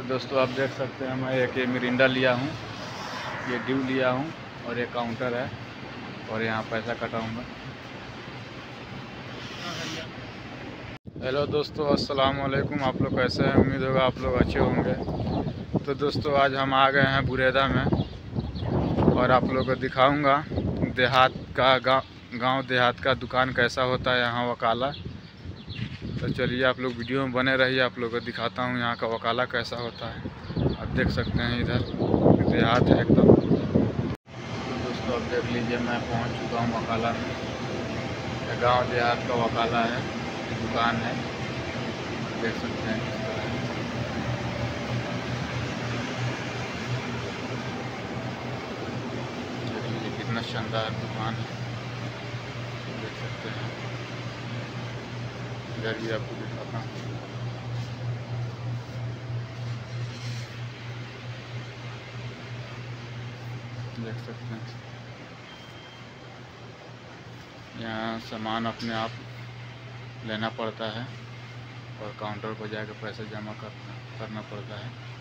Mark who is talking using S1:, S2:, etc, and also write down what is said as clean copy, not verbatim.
S1: दोस्तों आप देख सकते हैं मैं एक मिरिंडा लिया हूँ, ये ड्यू लिया हूँ और ये काउंटर है और यहाँ पैसा कटाऊँगा। हेलो दोस्तों, अस्सलाम वालेकुम। आप लोग कैसे हैं? उम्मीद होगा आप लोग अच्छे होंगे। तो दोस्तों आज हम आ गए हैं बुरेदा में और आप लोगों को दिखाऊंगा देहात का गांव देहात का दुकान कैसा होता है यहाँ वकाला। तो चलिए आप लोग वीडियो में बने रहिए, आप लोगों को दिखाता हूँ यहाँ का वकाला कैसा होता है। आप देख सकते हैं इधर देहात है एकदम। तो दोस्तों अब देख लीजिए मैं पहुँच चुका हूँ वकाला में। गाँव देहात का वकाला है, दुकान है, देख सकते हैं किस तरह है। देख लीजिए कितना शानदार दुकान है, देख सकते हैं। इधर भी आपको दिखाता हूँ। देख सकते हैं यहाँ सामान अपने आप लेना पड़ता है और काउंटर पर जाकर पैसा जमा करना पड़ता है।